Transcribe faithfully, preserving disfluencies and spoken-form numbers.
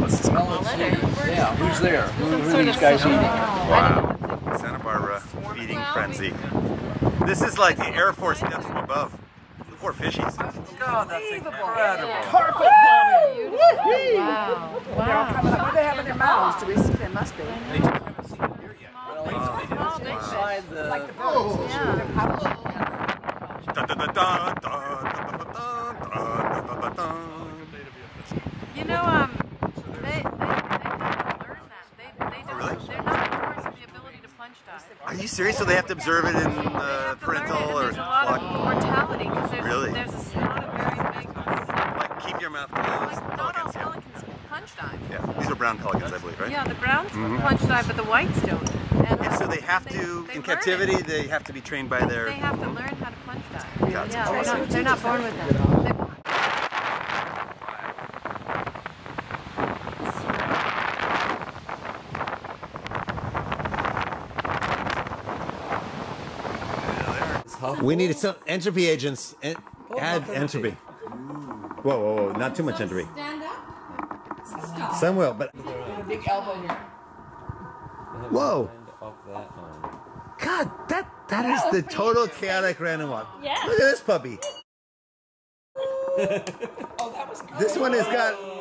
this is cool. Yeah, who's there? Who, who are these guys eating? Wow. Santa Barbara feeding frenzy. This is like the Air Force death from above. The poor fishies. God, that's incredible. Carpet bombing. Wow. Wow. What do they have in their mouths? Do we see? They must be. They just haven't seen it here yet. Well, Oh, it's big inside the... Like the birds. Dun, dun, dun, dun, dun, dun, dun, dun, dun, dun. You know, um, they, they, they have to learn that. They, they don't, really? They're not born with the ability to plunge dive. Are you serious? So they have to observe it in They uh, have to learn parental it, and or there's a lot of flock? mortality because there's, Really? there's a, not a very big, Like keep your mouth closed. like not all Pelicans, yeah. pelicans plunge dive. Yeah, these are brown pelicans, I believe, right? Yeah, the browns Mhm. plunge dive, but the whites don't. And, And so they have they- to, they in learn captivity, it. they have to be trained by their... They have to learn how to plunge dive. Yeah, it's Yeah, they're awesome. not, they're not born with them. They, We need some entropy agents. En add entropy. Whoa, whoa, whoa! Not too much entropy. Stand up. Some will, but Big elbow here. whoa! God, that that is the total chaotic random walk. Yeah. Look at this puppy. Oh, that was good. This one has got